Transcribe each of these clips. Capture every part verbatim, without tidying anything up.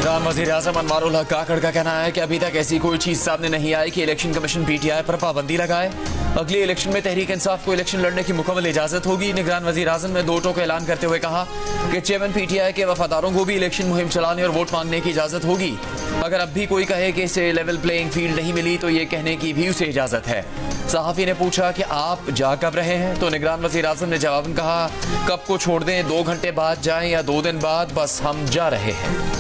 निगरान वज़ीर आज़म अनवारुल हक काकड़ का कहना है कि अभी तक ऐसी कोई चीज सामने नहीं आई कि इलेक्शन कमीशन पीटीआई पर पाबंदी लगाए। अगले इलेक्शन में तहरीक इंसाफ को इलेक्शन लड़ने की मुकम्मल इजाजत होगी। निगरान वज़ीर आज़म ने दो टोक ऐलान करते हुए कहा कि चेयरमैन पीटीआई के वफादारों को भी इलेक्शन मुहिम चलाने और वोट मांगने की इजाजत होगी। अगर अब भी कोई कहे कि इसे लेवल प्लेइंग फील्ड नहीं मिली तो ये कहने की भी उसे इजाजत है। सहाफी ने पूछा कि आप जा कब रहे हैं, तो निगरान वज़ीर आज़म ने जवाबन कहा कब को छोड़ दें, दो घंटे बाद जाएं या दो दिन बाद, बस हम जा रहे हैं।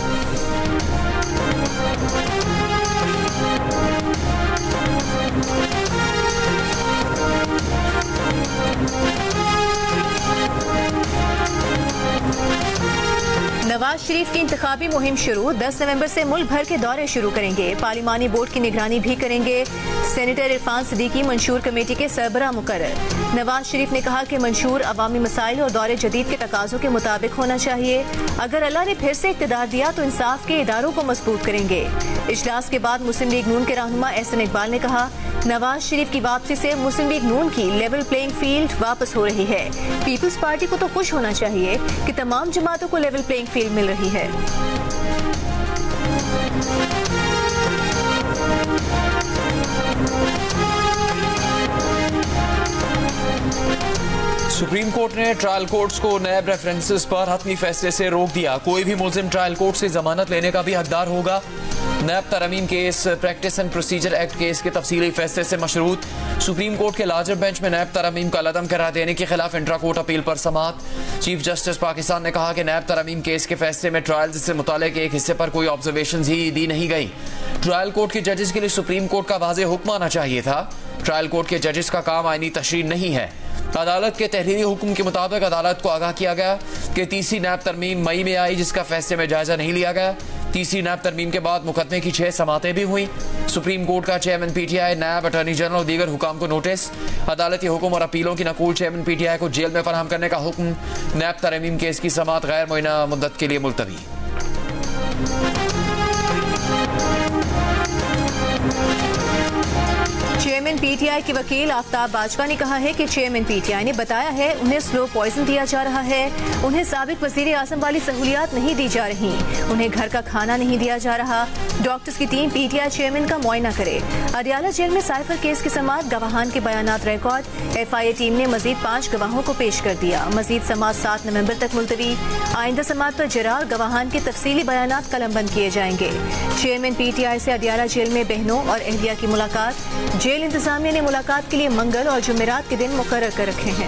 नवाज शरीफ की इंतखाबी मुहिम शुरू, दस नवंबर से मुल्क भर के दौरे शुरू करेंगे। पार्लिमानी बोर्ड की निगरानी भी करेंगे। सेनेटर इरफान सिद्दीकी मंशूर कमेटी के सरबराह मुकर्रर। नवाज शरीफ ने कहा कि मंशूर अवामी मसाइल और दौरे जदीद के तकाजों के मुताबिक होना चाहिए। अगर अल्लाह ने फिर से इक़्तिदार दिया तो इंसाफ के इदारों को मजबूत करेंगे। इजलास के बाद मुस्लिम लीग नून के रहनुमा एहसन इकबाल ने कहा नवाज शरीफ की वापसी से मुस्लिम लीग नून की लेवल प्लेइंग फील्ड वापस हो रही है। पीपल्स पार्टी को तो खुश होना चाहिए कि तमाम जमातों को लेवल प्लेइंग फील्ड मिल रही है। सुप्रीम कोर्ट ने ट्रायल कोर्ट्स को नैब रेफरेंसेस पर हतमी फैसले से रोक दिया। कोई भी मुल्जिम ट्रायल कोर्ट से जमानत लेने का भी हकदार होगा। नैब तरमीम case practice and procedure act case के तफसीली फैसले से मशरूत। सुप्रीम कोर्ट के लार्जर बेंच में नैब तरमीम का लदम करार देने के खिलाफ इंट्रा कोर्ट अपील पर समाअत। चीफ जस्टिस पाकिस्तान ने कहा कि नैब तरमीम केस के फैसले में ट्रायल से मुताल्लिक एक हिस्से पर कोई ऑब्जर्वेशन ही दी नहीं गई। ट्रायल कोर्ट के जजेस के लिए सुप्रीम कोर्ट का वाज़ेह हुक्म आना चाहिए था। ट्रायल कोर्ट के जजेस का काम आईनी तशरीह नहीं है। अदालत के तहरीरी हुक्म के मुताबिक अदालत को आगाह किया गया कि तीसरी नैब तरमीम मई में आई, जिसका फैसले में जायजा नहीं लिया गया। तीसरी नैब तरमीम के बाद मुकदमे की छह समातें भी हुई। सुप्रीम कोर्ट का chairman PTI, NAB, attorney general और दीगर हुकाम को नोटिस। अदालती हुक्म और अपीलों की नकूल चेयरमैन पीटीआई को जेल में फराहम करने का हुक्म। नैब तरमीम केस की समात गैर मुअय्यना मुद्दत के लिए मुलतवी। चेयरमैन पीटीआई के वकील आफ्ताब बाजवा ने कहा है कि चेयरमैन पीटीआई ने बताया है उन्हें स्लो पॉइजन दिया जा रहा है। उन्हें साबिक वजीर आजम वाली सहूलियात नहीं दी जा रही। उन्हें घर का खाना नहीं दिया जा रहा। डॉक्टर्स की टीम पीटीआई चेयरमैन का मुआयना करे। अडियाला जेल में साइफर केस के समात गवाहान के बयानात रिकॉर्ड। एफआईए टीम ने मजीद पाँच गवाहों को पेश कर दिया। मजीद समात सात नवंबर तक मुलतवी। आइंदा समात पर जरार गवाहान के तफसीली बयानात कलमबंद किए जाएंगे। चेयरमैन पीटीआई से अडियाला जेल में बहनों और अहलिया की मुलाकात। जेल इंतजामिया ने मुलाकात के लिए मंगल और जुमेरात के दिन मुकर्रर कर रखे हैं।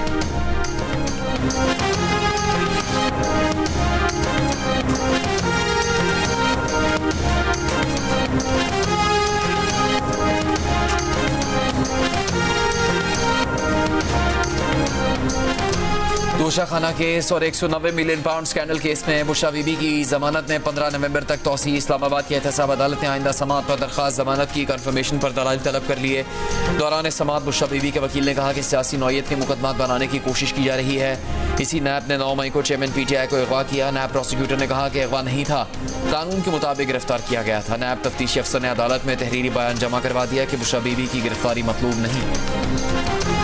तोशा खाना केस और एक सौ नब्बे मिलियन पाउंड स्कैंडल केस में बुशरा बीबी की जमानत ने पंद्रह नवंबर तक तौसी। इस्लामाबाद की एहतसाब अदालत ने आइंदा समात पर दरखास्त जमानत की कंफर्मेशन पर दलाइल तलब कर लिए। दौरान समात बुशरा बीबी के वकील ने कहा कि सियासी नौयत के मुकदमात बनाने की कोशिश की जा रही है। इसी नैब ने नौ मई को चेयरमैन पीटीआई को अगवा किया। नैब प्रोसिक्यूटर ने कहा कि अगवा नहीं था, कानून के मुताबिक गिरफ्तार किया गया था। नैब तफ्तीशी अफसर ने अदालत में तहरीरी बयान जमा करवा दिया कि बुशरा बीबी की गिरफ्तारी मतलूब नहीं।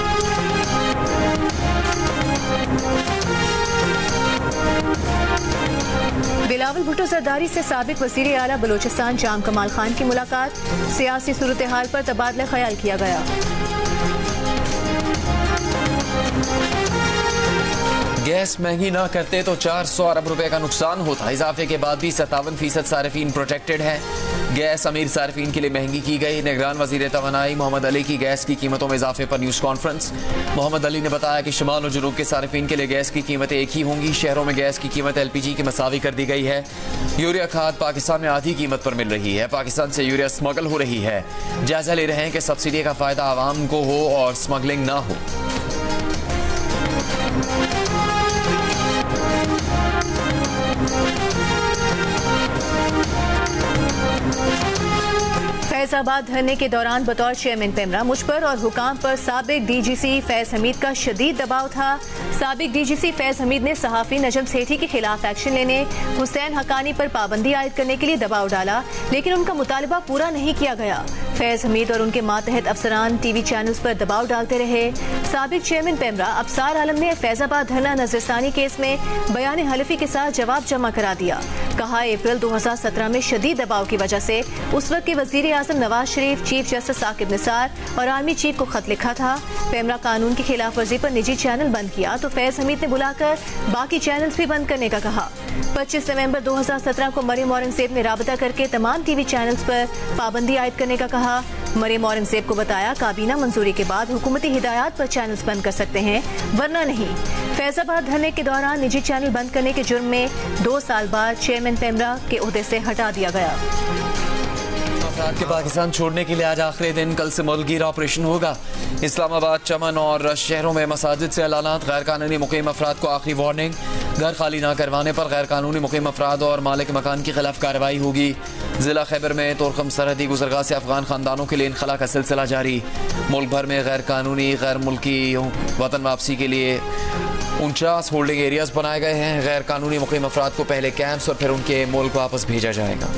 बिलावल भुट्टो जरदारी से साबिक वजीर आला बलोचिस्तान जाम कमाल खान की मुलाकात। सियासी सूरत हाल पर तबादला ख्याल किया गया। गैस महंगी ना करते तो चार सौ अरब रुपए का नुकसान होता। इजाफे के बाद भी सत्तावन फीसद सार्फिन प्रोटेक्टेड है। गैस अमीर सार्फिन के लिए महंगी की गई। निगरान वजीर तवानाई मोहम्मद अली की गैस की कीमतों में इजाफे पर न्यूज़ कॉन्फ्रेंस। मोहम्मद अली ने बताया कि शुमाल और जुनूब के सार्फिन के लिए गैस की कीमतें एक ही होंगी। शहरों में गैस की कीमत एल पी जी की मसावी कर दी गई है। यूरिया खाद पाकिस्तान में आधी कीमत पर मिल रही है। पाकिस्तान से यूरिया स्मगल हो रही है। जायजा ले रहे हैं कि सब्सिडी का फायदा आवाम को हो और स्मगलिंग ना हो। फैजाबाद धरने के दौरान बतौर चेयरमैन पेमरा मुझ पर और हुकाम पर साबिक डीजीसी फैज हमीद का शदीद दबाव था। साबिक डीजीसी फैज हमीद ने सहाफी नजम सेठी के खिलाफ एक्शन लेने, हुसैन हकानी पर पाबंदी आयद करने के लिए दबाव डाला, लेकिन उनका मुतालबा पूरा नहीं किया गया। फैज हमीद और उनके मातहत अफसरान टीवी चैनल्स पर दबाव डालते रहे। साबिक चेयरमैन पेमरा अबसार आलम ने फैजाबाद धरना नजरसानी केस में बयान हलफी के साथ जवाब जमा करा दिया। कहा, अप्रैल दो हजार सत्रह में शदीद दबाव की वजह से उस वक्त के वजीर आजम नवाज शरीफ, चीफ जस्टिस साकिब निसार और आर्मी चीफ को खत लिखा था। पेमरा कानून की खिलाफ वर्जी पर निजी चैनल बंद किया तो फैज हमीद ने बुलाकर बाकी चैनल्स भी बंद करने का कहा। पच्चीस नवंबर दो हजार सत्रह को मरियम औरंगजेब ने राबता करके तमाम टीवी चैनल्स पर पाबंदी आयद करने का कहा। मरियम औरंगजेब को बताया, काबीना मंजूरी के बाद हुकूमती हिदायत पर चैनल्स बंद कर सकते हैं, वरना नहीं। फैजाबाद धरने के दौरान निजी चैनल बंद करने के जुर्म में दो साल बाद चेयरमैन पेमरा के ओहदे से हटा दिया गया। अफराद के पाकिस्तान छोड़ने के लिए आज आखिरी दिन, कल से मुल्कगीर ऑपरेशन होगा। इस्लामाबाद, चमन और शहरों में मसाजिद से ऐलानात। गैर कानूनी मुकीम अफराद को आखिरी वार्निंग। घर खाली न करवाने पर गैर कानूनी मुकीम अफराद और मालिक मकान के खिलाफ कार्रवाई होगी। जिला खैबर में तोरखम सरहदी गुजरगाह से अफगान खानदानों के लिए इनखला का सिलसिला जारी। मुल्क भर में गैर कानूनी गैर मुल्की वतन वापसी के लिए उनचास होल्डिंग एरियाज बनाए गए हैं। गैर कानूनी मुकीम अफराद को पहले कैंप्स और फिर उनके मुल्क वापस भेजा जाएगा।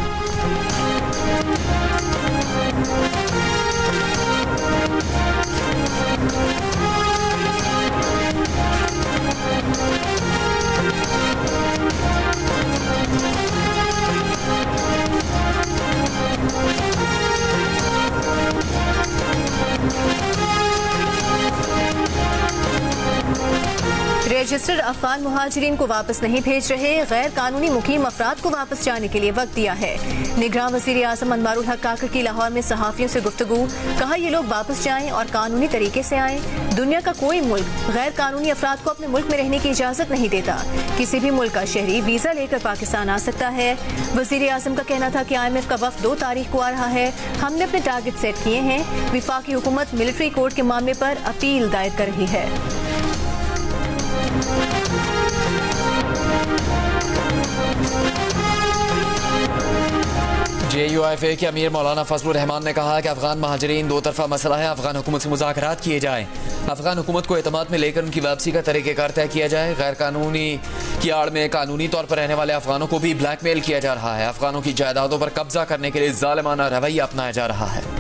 रजिस्टर्ड अफगान मुहाजिरीन को वापस नहीं भेज रहे, गैर कानूनी मुकीम अफराद को वापस जाने के लिए वक्त दिया है। निगरान वज़ीर आज़म अनवारुल हक काकर की लाहौर में सहाफियों से गुफ्तगू। कहा, ये लोग वापस जाएं और कानूनी तरीके से आएं। दुनिया का कोई मुल्क गैर कानूनी अफराद को अपने मुल्क में रहने की इजाजत नहीं देता। किसी भी मुल्क का शहरी वीजा लेकर पाकिस्तान आ सकता है। वज़ीर आज़म का कहना था कि आई एम एफ का वफ्द दो तारीख को आ रहा है। हमने अपने टारगेट सेट किए हैं। विफाकी हुकूमत मिलिट्री कोर्ट के मामले पर अपील दायर कर रही है। जे यू एफ ए के अमीर मौलाना फजलुर रहमान ने कहा कि अफगान महाजरीन दो तरफा मसला है। अफगान हुकूमत से मुज़ाकरात किए जाए। अफगान हुकूमत को एतमाद में लेकर उनकी वापसी का तरीक़ेकार तय किया जाए। गैर कानूनी की आड़ में कानूनी तौर पर रहने वाले अफगानों को भी ब्लैकमेल किया जा रहा है। अफगानों की जायदादों पर कब्जा करने के लिए जालिमाना रवैया अपनाया जा रहा है।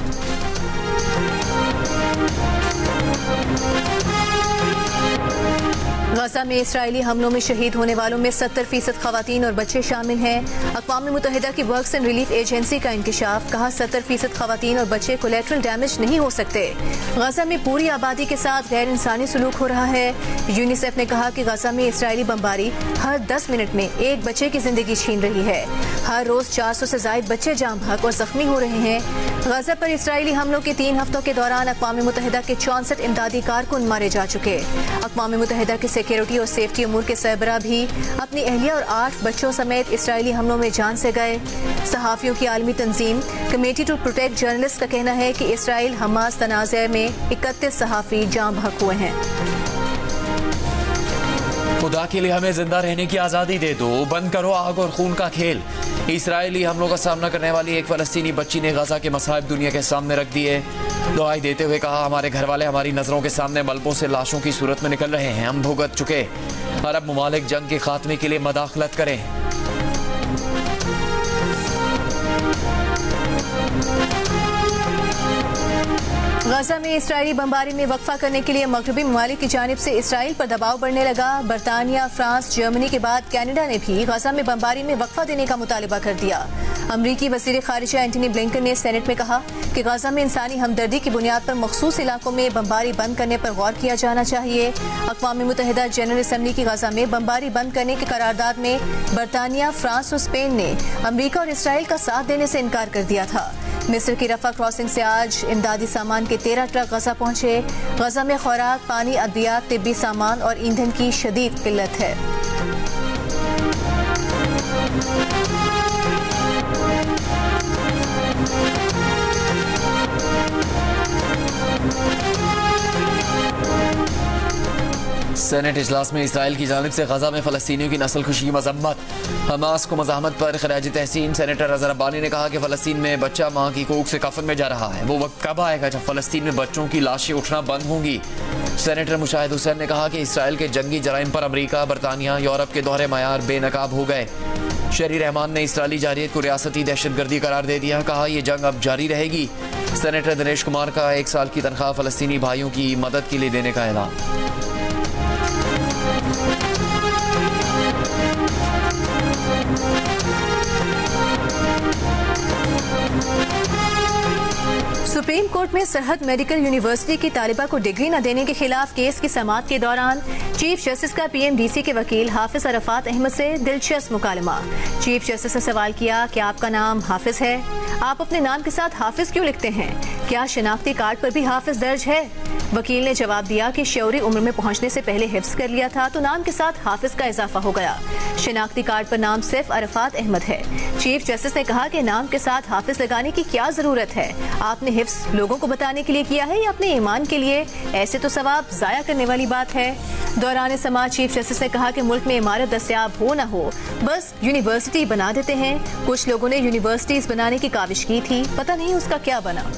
गजा में इसराइली हमलों में शहीद होने वालों में सत्तर फीसद खवातीन और बच्चे शामिल हैं। अक़वाम मुत्तहिदा की वर्क्स एंड रिलीफ एजेंसी का इंकशाफ। कहा, सत्तर फीसद खवातीन और बच्चे कोलेट्रल डैमेज नहीं हो सकते। गजा में पूरी आबादी के साथ गैर इंसानी सलूक हो रहा है। यूनिसेफ ने कहा कि गजा में इसराइली बमबारी हर दस मिनट में एक बच्चे की जिंदगी छीन रही है। हर रोज चार सौ से जायद बच्चे जाम बहक और जख्मी हो रहे हैं। गजा पर इसराइली हमलों के तीन हफ्तों के दौरान अक़वाम मुत्तहिदा के चौंसठ इमदादी कारकुन मारे जा चुके। अक़वाम मुत्तहिदा के सिक्योरिटी और सेफ्टी उमूर के सरबराह भी अपनी अहलिया और आठ बच्चों समेत इसराइली हमलों में जान से गए। सहाफियों की आलमी तंजीम कमेटी टू प्रोटेक्ट जर्नलिस्ट का कहना है कि इसराइल हमास तनाज़े में इकतीस सहाफी जाम बहक हुए हैं। खुदा के लिए हमें जिंदा रहने की आज़ादी दे दो। बंद करो आग और खून का खेल। इसराइली हमलों का सामना करने वाली एक फलस्तीनी बच्ची ने गजा के मसाइब दुनिया के सामने रख दिए। दुआई देते हुए कहा, हमारे घर वाले हमारी नजरों के सामने मलबों से लाशों की सूरत में निकल रहे हैं। हम भुगत चुके। अरब ममालिक जंग के खात्मे के लिए मदाखलत करें। गजा में इसराइली बमबारी में वक्फा करने के लिए मगरबी ममालिक की जानिब से इसराइल पर दबाव बढ़ने लगा। बरतानिया, फ्रांस, जर्मनी के बाद कैनेडा ने भी गजा में बमबारी में वक्फा देने का मुतालिबा कर दिया। अमरीकी वज़ीर ख़ारिजा एंटनी ब्लिंकन ने सेनेट में कहा कि गजा में इंसानी हमदर्दी की बुनियाद पर मखसूस इलाकों में बमबारी बंद करने पर गौर किया जाना चाहिए। अक़वाम मुत्तहिदा जनरल असम्बली की गजा में बमबारी बंद करने की करारदाद में बरतानिया, फ्रांस और स्पेन ने अमरीका और इसराइल का साथ देने से इनकार कर दिया था। मिस्र की रफा क्रॉसिंग से आज इमदादी सामान के तेरह ट्रक गजा पहुंचे। गजा में खुराक, पानी, अद्वियात, तिब्बी सामान और ईंधन की शदीद किल्लत है। सेनेट इजलास में इसराइल की जानिब से गजा में फलस्तीनियों की नस्ल खुशी की मजम्मत। हमास को मज़ाहमत पर खराज तहसीन। सेनेटर अजहर अब्बानी ने कहा कि फ़लस्तीन में बच्चा माँ की कोख से कफन में जा रहा है। वो वक्त कब आएगा जब फ़लस्तीन में बच्चों की लाशें उठना बंद होंगी। सेनेटर मुशाहिद हुसैन ने कहा कि इसराइल के जंगी जराइम पर अमरीका, बरतानिया, यूरोप के दोहरे मयार बेनकाब हो गए। शहरी रहमान ने इसराइली जारियत को रियासती दहशतगर्दी करार दे दिया। कहा यह जंग अब जारी रहेगी। सेनेटर दिनेश कुमार का एक साल की तनख्वाह फ़लस्तीनी भाइयों की मदद के लिए देने का ऐलान। सुप्रीम कोर्ट में सरहद मेडिकल यूनिवर्सिटी की तालिबा को डिग्री न देने के खिलाफ केस की समाअत के दौरान चीफ जस्टिस का पीएमडीसी के वकील हाफिज अरफात अहमद से दिलचस्प मुकालमा। चीफ जस्टिस ने सवाल किया कि आपका नाम हाफिज है, आप अपने नाम के साथ हाफिज क्यों लिखते हैं? क्या शिनाख्ती कार्ड पर भी हाफिज दर्ज है? वकील ने जवाब दिया कि शऊरी उम्र में पहुंचने से पहले हिफ्ज कर लिया था तो नाम के साथ हाफिज का इजाफा हो गया। शिनाख्ती कार्ड पर नाम सिर्फ अरफात अहमद है। चीफ जस्टिस ने कहा कि नाम के साथ हाफिज लगाने की क्या जरूरत है? आपने हिफ्ज लोगों को बताने के लिए किया है या अपने ईमान के लिए? ऐसे तो सवाब जाया करने वाली बात है। दौरान समाज चीफ जस्टिस ने कहा कि मुल्क में इमारत दस्तयाब हो न हो, बस यूनिवर्सिटी बना देते हैं। कुछ लोगों ने यूनिवर्सिटीज बनाने की काविश की थी, पता नहीं उसका क्या बना।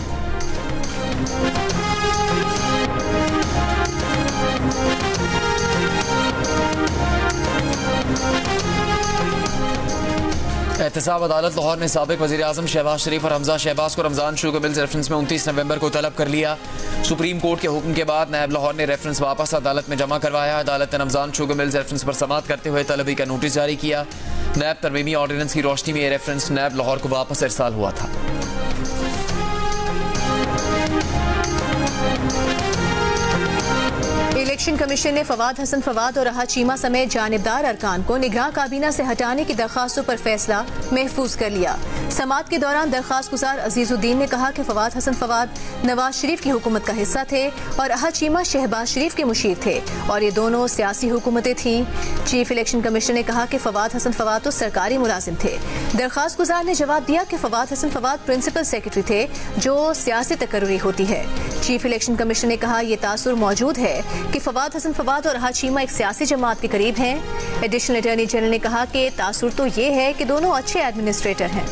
एहतसाब अदालत लाहौर ने साबिक वज़ीर आज़म शहबाज शरीफ और हमजा शहबाज को रमजान शुगर मिल्स रेफरेंस में उनतीस नवंबर को तलब कर लिया। सुप्रीम कोर्ट के हुक्म के बाद नायब लाहौर ने रेफरेंस वापस अदालत में जमा करवाया। अदालत ने रमजान शुगर मिल्स रेफरेंस पर समाअत करते हुए तलबी का नोटिस जारी किया। नायब तरमीमी ऑर्डिनेंस की रोशनी में यह रेफरेंस नायब लाहौर को वापस इरसाल हुआ था। इलेक्शन कमीशन ने फवाद हसन फवाद और राहत चीमा समेत जानिबदार अरकान को निगरान काबीना से हटाने की दरखास्तों पर फैसला महफूज कर लिया। समाअत के दौरान दरखास्त गुजार अजीजुद्दीन ने कहा कि फवाद हसन फवाद नवाज शरीफ की हुकूमत का हिस्सा थे और राहत चीमा शहबाज शरीफ के मुशीर थे और ये दोनों सियासी हुकूमतें थीं। चीफ इलेक्शन कमीशन ने कहा कि फवाद हसन फवाद तो सरकारी मुलाजिम थे। दरखास्त गुजार ने जवाब दिया कि फवाद हसन फवाद प्रिंसिपल सेक्रेटरी थे, जो सियासी तकर्री होती है। चीफ इलेक्शन कमीशन ने कहा यह तासुर मौजूद है कि फवाद हसन फवाद और राहत चीमा एक सियासी जमात के करीब हैं। एडिशनल अटॉर्नी जनरल ने कहा कि तासुर तो ये है कि दोनों अच्छे एडमिनिस्ट्रेटर हैं।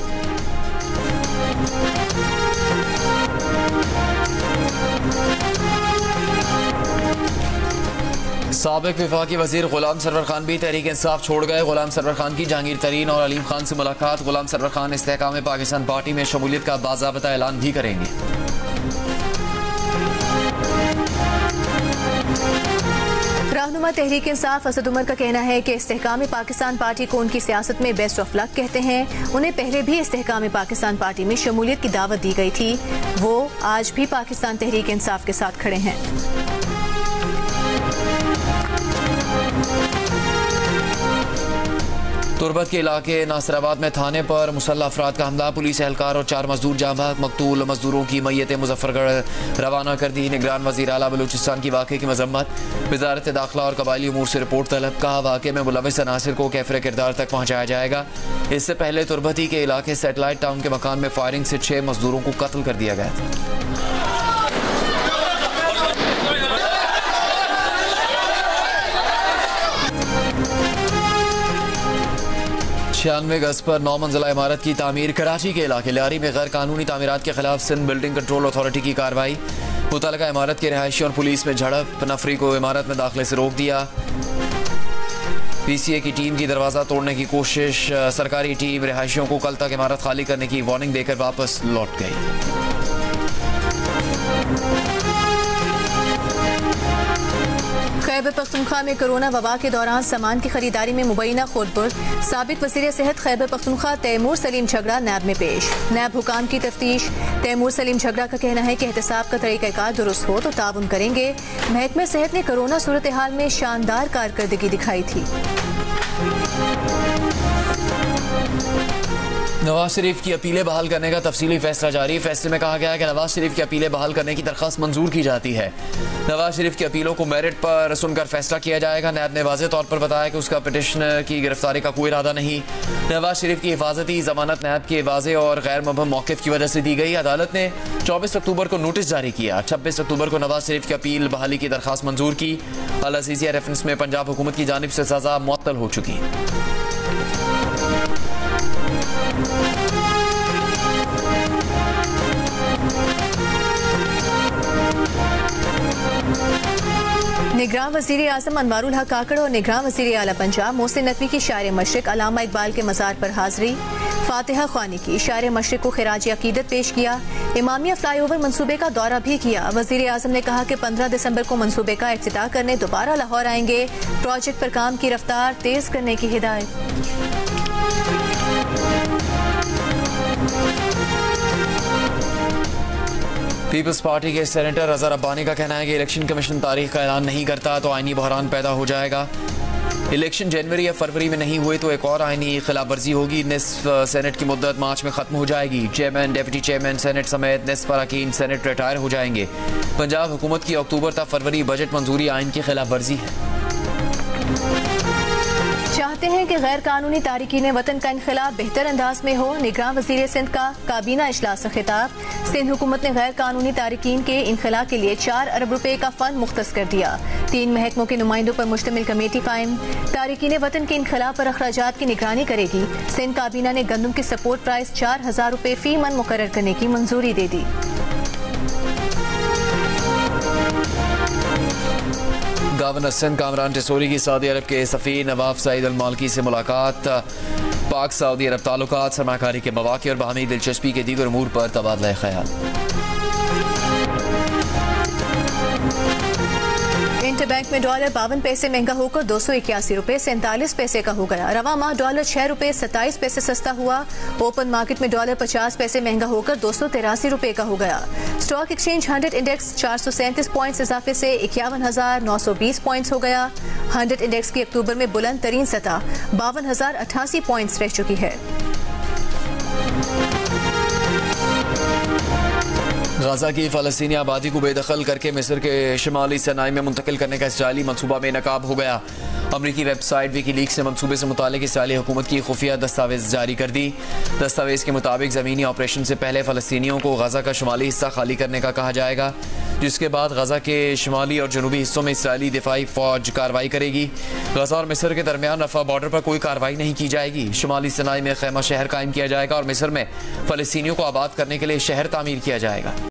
साबिक विफाकी वजीर गुलाम सरवर खान भी तहरीक इंसाफ छोड़ गए। गुलाम सरवर खान की जहांगीर तरीन और अलीम खान से मुलाकात। गुलाम सरवर खान इस्तेहकाम पाकिस्तान पार्टी में शमूलियत का बाज़ाबता ऐलान भी करेंगे। रहनुमा तहरीक इंसाफ असद उमर का कहना है कि इस्तेहकाम पाकिस्तान पार्टी को उनकी सियासत में बेस्ट ऑफ लक कहते हैं। उन्हें पहले भी इस्तेहकाम पाकिस्तान पार्टी में शमूलियत की दावत दी गई थी। वो आज भी पाकिस्तान तहरीक इंसाफ के साथ खड़े हैं। तुरबत के इलाके नासिराबाद में थाने पर मुसल्लह अफराद का हमला। पुलिस एहलकार और चार मजदूर जाँ भाग। मकतूल मजदूरों की मैयतें मुजफ्फरगढ़ रवाना कर दी। निगरान वज़ीर आला बलूचिस्तान की वाक़े की मजम्मत। वज़ारत दाखिला और कबायली उमूर से रिपोर्ट तलब। कहा वाक़े में मुलविस अनासिर को कैफरे किरदार तक पहुँचाया जाएगा। इससे पहले तुरबती के इलाके सेटेलाइट टाउन के मकान में फायरिंग से छह मजदूरों को कत्ल कर दिया गया था। छियानवे गज पर नौ मंजिला इमारत की तामीर। कराची के इलाके लियारी में गैर कानूनी तामीरात के खिलाफ सिंध बिल्डिंग कंट्रोल अथॉरिटी की कार्रवाई। मुतल्लिका इमारत के रहायशी और पुलिस में झड़प। नफरी को इमारत में दाखिले से रोक दिया। पीसीए की टीम की दरवाज़ा तोड़ने की कोशिश। सरकारी टीम रहायशियों को कल तक इमारत खाली करने की वार्निंग देकर वापस लौट गई। खैबर पख्तूनख्वा में कोरोना वबा के दौरान सामान की खरीदारी में मुबैना खोटबुर्द। साबिक वज़ीर सेहत खैबर पख्तूनख्वा तैमूर सलीम झगड़ा नैब में पेश। नैब हुकाम की तफ्तीश। तैमूर सलीम झगड़ा का कहना है कि एहतसाब का तरीक़ाकार दुरुस्त हो तो ताउन करेंगे। महकमा सेहत ने कोरोना सूरत हाल में शानदार कारकर्दगी दिखाई थी। नवाज शरीफ की अपीलें बहाल करने का तफसीली फैसला जारी। फैसले में कहा गया है कि नवाज शरीफ की अपीलें बहाल करने की दरख्वास्त मंजूर की जाती है। नवाज शरीफ की अपीलों को मेरिट पर सुनकर फैसला किया जाएगा। नैब ने वाज़ेह तौर पर बताया कि उसका पिटिशनर की गिरफ्तारी का कोई इरादा नहीं। नवाज शरीफ की हिफाजती जमानत नैब के वाज़ेह और गैर मुबहम मौक़िफ़ की वजह से दी गई। अदालत ने चौबीस अक्टूबर को नोटिस जारी किया। छब्बीस अक्टूबर को नवाज शरीफ की अपील बहाली की दरख्वास्त मंजूर की। अल अज़ीज़िया रेफरेंस में पंजाब हुकूमत की जानिब से सज़ा मुअत्तल हो चुकी। निगरान वज़ीर आज़म अनवारुल हक काकड़ और निगरान वज़ीर आला पंजाब मोहसिन नकवी की शायर मशरिक अल्लामा इकबाल के मज़ार पर हाज़री। फातिहा ख्वानी की शायर मशरिक को खिराज अकीदत पेश किया। इमामिया फ्लाईओवर मंसूबे का दौरा भी किया। वज़ीर आज़म ने कहा कि पंद्रह दिसंबर को मंसूबे का इफ्तिताह करने दोबारा लाहौर आएंगे। प्रोजेक्ट पर काम की रफ्तार तेज करने की हिदायत। पीपल्स पार्टी के सेनेटर रज़ा रब्बानी का कहना है कि इलेक्शन कमीशन तारीख का ऐलान नहीं करता तो आईनी बहरान पैदा हो जाएगा। इलेक्शन जनवरी या फरवरी में नहीं हुए तो एक और आईनी खिलाफ वर्जी होगी। निस्फ सेनेट की मुद्दत मार्च में खत्म हो जाएगी। चेयरमैन, डिप्टी चेयरमैन सेनेट समेत निस्फ अरकान सेनेट रिटायर हो जाएंगे। पंजाब हुकूमत की अक्टूबर तक फरवरी बजट मंजूरी आइन की खिलाफ वर्जी है। चाहते हैं कि गैर कानूनी तारिकीन वतन का इनखिलाब बेहतर अंदाज में हो। निगरान वज़ीर सिंध का काबीना इजलास से खिताब। सिंध हुकूमत ने गैर कानूनी तारिकीन के इनखिला के लिए चार अरब रुपए का फंड मुख्तस कर दिया। तीन महकमों के नुमाइंदों पर मुश्तमिल कमेटी कायम। तारिकीन वतन के इनखिला पर अखराजात की निगरानी करेगी। सिंध काबीना ने गंदम की सपोर्ट प्राइस चार हजार रुपए फी मन मुकर्रर करने की मंजूरी दे दी। गवर्नर सिंध कामरान टिसोरी की सऊदी अरब के सफ़ीर नवाफ सईद अल मालकी से मुलाकात। पाक सऊदी अरब ताल्लुकात, सरमाकारी के मौक़े और बाहमी दिलचस्पी के दीगर उमूर पर तबादला ख्याल। इंटरबैंक में डॉलर बावन पैसे महंगा होकर दो सौ इक्यासी रुपए सैंतालीस पैसे का हो गया। रवा माह डॉलर छह रुपए सत्ताईस पैसे सस्ता हुआ। ओपन मार्केट में डॉलर पचास पैसे महंगा होकर दो सौ तिरासी रुपए का हो गया। स्टॉक एक्सचेंज हंड्रेड इंडेक्स चार सौ सैंतीस पॉइंट्स इजाफे से इक्यावन हजार नौ सौ बीस पॉइंट्स हो गया। हंड्रेड इंडेक्स की अक्टूबर में बुलंद तरीन सतह बावन हजार अट्ठासी पॉइंट्स रह चुकी है। गाजा की फ़लस्तीनी आबादी को बेदखल करके मिस्र के शिमाली सनाई में मुंतकिल करने का इसराइली मनसूबा बेनकाब हो गया। अमरीकी वेबसाइट विकीलीक्स ने मनसूबे से मुतालिक इसराइली हुकूमत की खुफिया दस्तावेज जारी कर दी। दस्तावेज के मुताबिक ज़मीनी ऑपरेशन से पहले फ़लस्तीनियों को गाजा का शुमाली हिस्सा खाली करने का कहा जाएगा, जिसके बाद गाजा के शुमाली और जनूबी हिस्सों में इसराइली दिफाई फौज कार्रवाई करेगी। गाजा और मिस्र के दरमियान रफा बॉर्डर पर कोई कार्रवाई नहीं की जाएगी। शुमाली सनाई में खैमा शहर कायम किया जाएगा और मिस्र में फ़लस्तीनियों को आबाद करने के लिए शहर तामीर किया जाएगा।